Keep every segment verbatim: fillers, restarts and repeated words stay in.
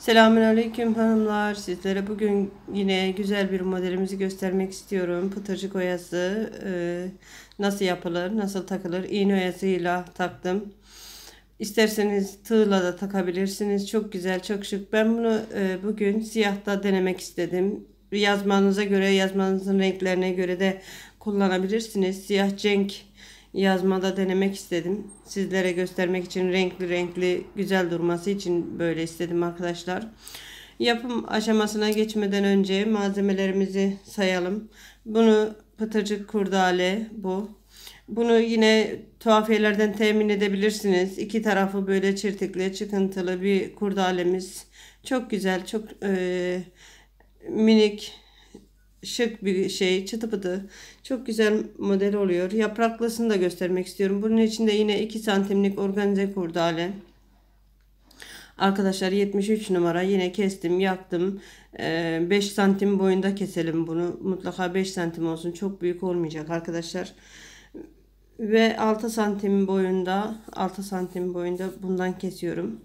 Selamünaleyküm hanımlar. Sizlere bugün yine güzel bir modelimizi göstermek istiyorum. Pıtırcık oyası e, nasıl yapılır, nasıl takılır? İğne oyasıyla taktım. İsterseniz tığla da takabilirsiniz. Çok güzel, çok şık. Ben bunu e, bugün siyahta denemek istedim. Yazmanıza göre, yazmanızın renklerine göre de kullanabilirsiniz. Siyah cenk yazmada denemek istedim. Sizlere göstermek için, renkli renkli güzel durması için böyle istedim arkadaşlar. Yapım aşamasına geçmeden önce malzemelerimizi sayalım. Bunu pıtırcık kurdale bu. Bunu yine tuhafiyelerden temin edebilirsiniz. İki tarafı böyle çirtikli, çıkıntılı bir kurdalemiz. Çok güzel, çok e, minik, şık bir şey, çıtı pıtı. Çok güzel model oluyor. Yapraklısını da göstermek istiyorum. Bunun içinde yine iki santimlik organize kurdale. Arkadaşlar yetmiş üç numara yine kestim, yaktım. Ee, beş santim boyunda keselim bunu. Mutlaka beş santim olsun. Çok büyük olmayacak arkadaşlar. Ve altı santim boyunda, altı santim boyunda bundan kesiyorum.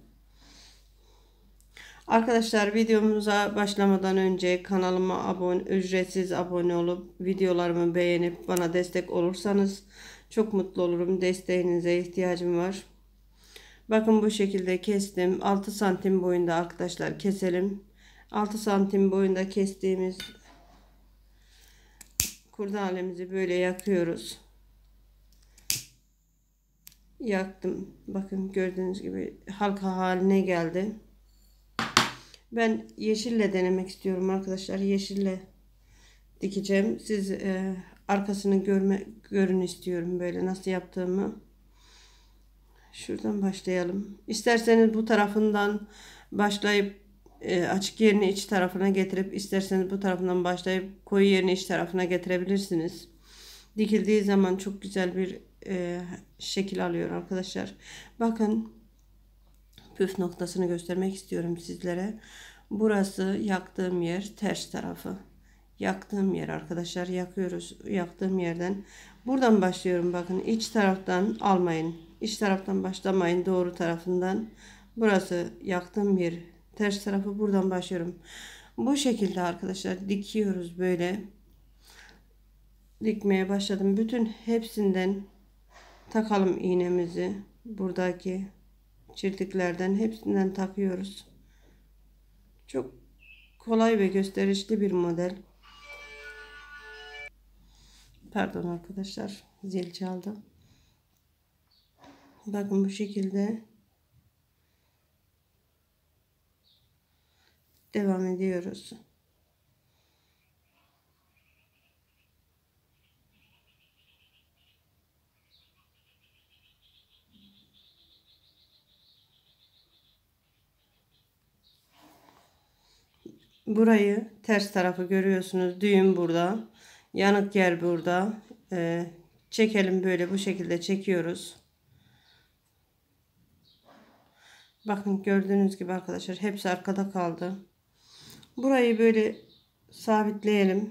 Arkadaşlar videomuza başlamadan önce kanalıma abone, ücretsiz abone olup videolarımı beğenip bana destek olursanız çok mutlu olurum. Desteğinize ihtiyacım var. Bakın bu şekilde kestim. altı santim boyunda arkadaşlar keselim. altı santim boyunda kestiğimiz kurdalemizi böyle yakıyoruz. Yaktım. Bakın gördüğünüz gibi halka haline geldi. Ben yeşille denemek istiyorum arkadaşlar. Yeşille dikeceğim. Siz e, arkasını görme görün istiyorum böyle nasıl yaptığımı. Şuradan başlayalım. İsterseniz bu tarafından başlayıp e, açık yerini iç tarafına getirip isterseniz bu tarafından başlayıp koyu yerini iç tarafına getirebilirsiniz. Dikildiği zaman çok güzel bir e, şekil alıyor arkadaşlar. Bakın püf noktasını göstermek istiyorum sizlere. Burası yaktığım yer, ters tarafı. Yaktığım yer arkadaşlar, yakıyoruz. Yaktığım yerden buradan başlıyorum. Bakın iç taraftan almayın. İç taraftan başlamayın, doğru tarafından. Burası yaktığım yer, ters tarafı, buradan başlıyorum. Bu şekilde arkadaşlar dikiyoruz böyle. Dikmeye başladım. Bütün hepsinden takalım iğnemizi. Buradaki çirtiklerden hepsinden takıyoruz. Çok kolay ve gösterişli bir model. Pardon arkadaşlar, zil çaldı. Bakın bu şekilde devam ediyoruz. Burayı ters tarafı görüyorsunuz. Düğüm burada. Yanık yer burada. Ee, çekelim böyle, bu şekilde çekiyoruz. Bakın gördüğünüz gibi arkadaşlar hepsi arkada kaldı. Burayı böyle sabitleyelim.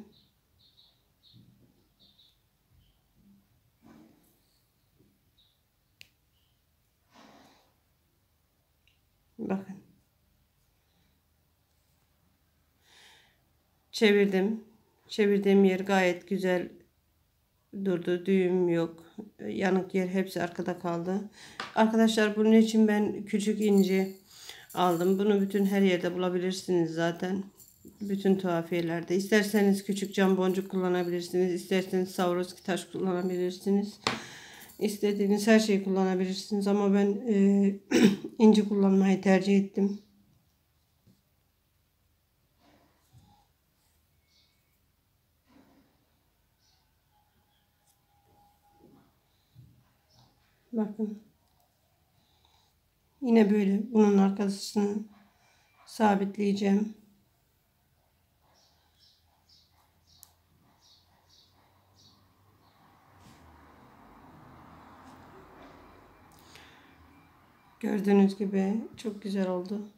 Bakın. Çevirdim. Çevirdiğim yer gayet güzel durdu. Düğüm yok. Yanık yer hepsi arkada kaldı. Arkadaşlar bunun için ben küçük inci aldım. Bunu bütün her yerde bulabilirsiniz zaten. Bütün tuhafiyelerde. İsterseniz küçük cam boncuk kullanabilirsiniz. İsterseniz Swarovski taş kullanabilirsiniz. İstediğiniz her şeyi kullanabilirsiniz. Ama ben e, inci kullanmayı tercih ettim. Bakın. Yine böyle bunun arkasını sabitleyeceğim. Gördüğünüz gibi çok güzel oldu.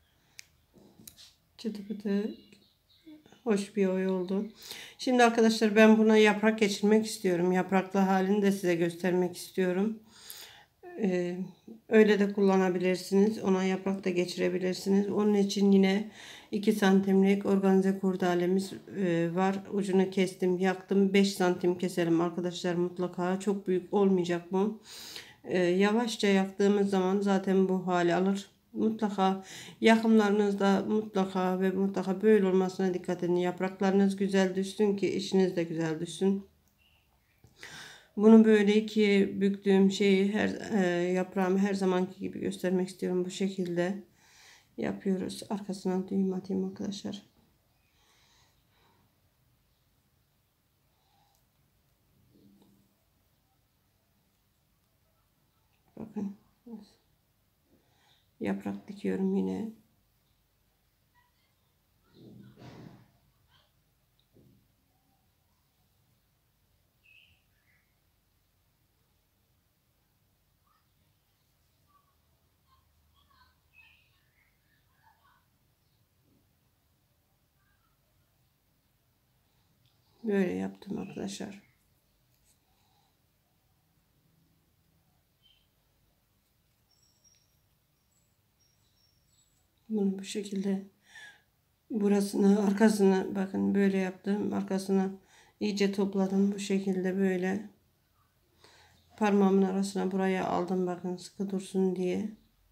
Çıtı pıtı hoş bir oy oldu. Şimdi arkadaşlar ben buna yaprak geçirmek istiyorum. Yapraklı halini de size göstermek istiyorum. Ee, öyle de kullanabilirsiniz. Ona yaprak da geçirebilirsiniz. Onun için yine iki santimlik organize kurdalemiz e, var. Ucunu kestim, yaktım. beş santim keselim arkadaşlar mutlaka. Çok büyük olmayacak bu. Ee, yavaşça yaktığımız zaman zaten bu hali alır. Mutlaka yakımlarınızda mutlaka ve mutlaka böyle olmasına dikkat edin. Yapraklarınız güzel düşsün ki işiniz de güzel düşsün. Bunu böyle ikiye büktüğüm şeyi her e, yaprağımı her zamanki gibi göstermek istiyorum. Bu şekilde yapıyoruz. Arkasından düğüm atayım arkadaşlar. Bakın. Yaprak dikiyorum yine. Böyle yaptım arkadaşlar. Bunu bu şekilde burasını arkasını bakın böyle yaptım. Arkasını iyice topladım. Bu şekilde böyle parmağımın arasına buraya aldım. Bakın sıkı dursun diye.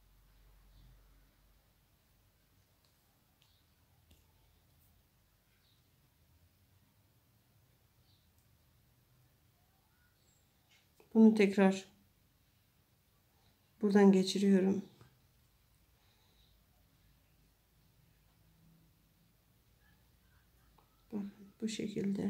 Bunu tekrar buradan geçiriyorum. Bakın bu şekilde.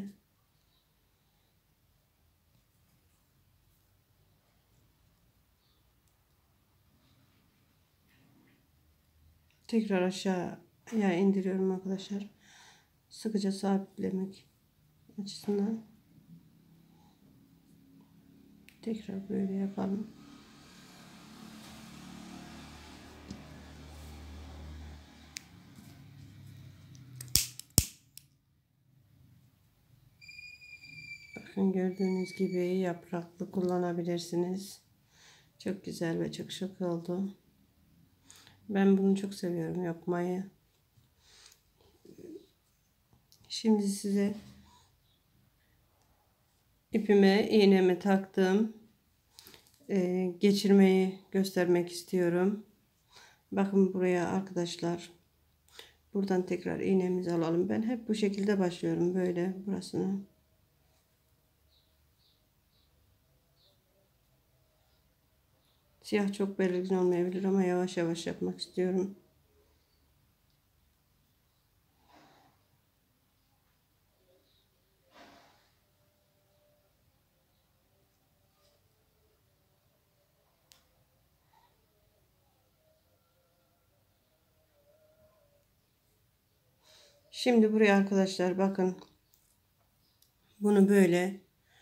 Tekrar aşağıya indiriyorum arkadaşlar. Sıkıca sabitlemek açısından. Tekrar böyle yapalım. Bakın gördüğünüz gibi yapraklı kullanabilirsiniz. Çok güzel ve çok şık oldu. Ben bunu çok seviyorum yapmayı. Şimdi size ipime iğnemi taktım. Ee, geçirmeyi göstermek istiyorum. Bakın buraya arkadaşlar. Buradan tekrar iğnemizi alalım. Ben hep bu şekilde başlıyorum. Böyle burasını. Siyah çok belirgin olmayabilir ama yavaş yavaş yapmak istiyorum. Şimdi buraya arkadaşlar bakın. Bunu böyle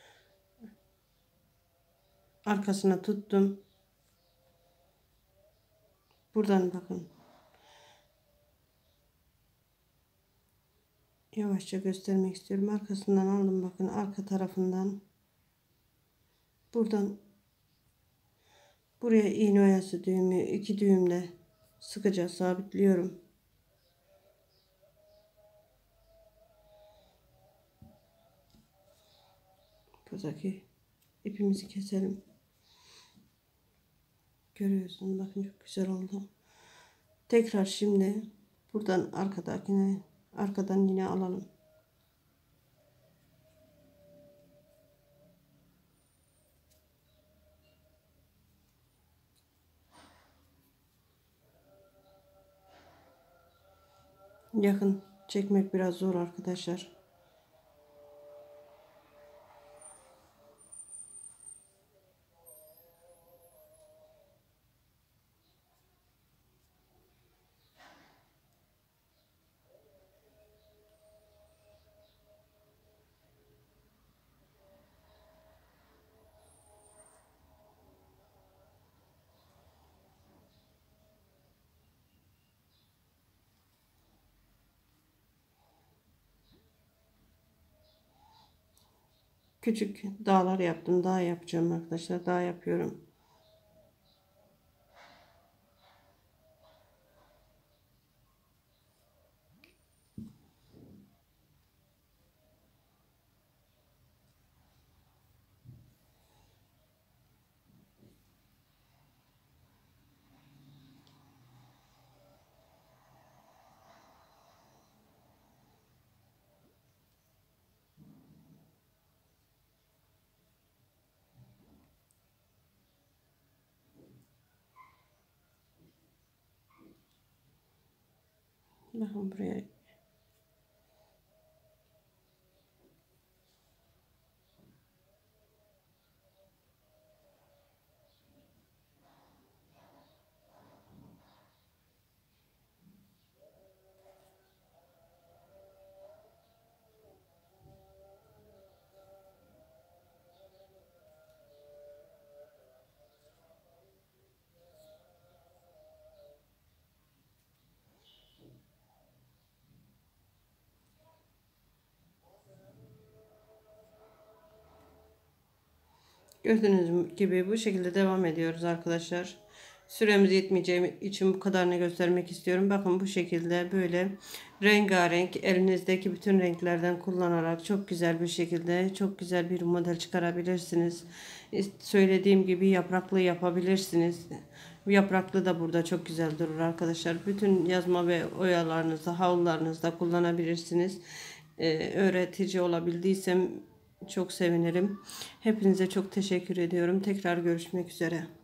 arkasına tuttum. Buradan bakın. Yavaşça göstermek istiyorum. Arkasından aldım bakın arka tarafından. Buradan buraya iğne oyası düğümü iki düğümle sıkıca sabitliyorum. Buradaki ipimizi keselim. Görüyorsunuz bakın çok güzel oldu. Tekrar şimdi buradan arkadakine arkadan yine alalım. Yakın çekmek biraz zor arkadaşlar. Küçük dağlar yaptım. Daha yapacağım arkadaşlar. Daha yapıyorum. Bakın buraya. Gördüğünüz gibi bu şekilde devam ediyoruz arkadaşlar. Süremiz yetmeyeceği için bu kadarını göstermek istiyorum. Bakın bu şekilde böyle rengarenk elinizdeki bütün renklerden kullanarak çok güzel bir şekilde çok güzel bir model çıkarabilirsiniz. Söylediğim gibi yapraklı yapabilirsiniz. Yapraklı da burada çok güzel durur arkadaşlar. Bütün yazma ve oyalarınızda, havlularınızda kullanabilirsiniz. Ee, öğretici olabildiysem çok sevinirim. Hepinize çok teşekkür ediyorum. Tekrar görüşmek üzere.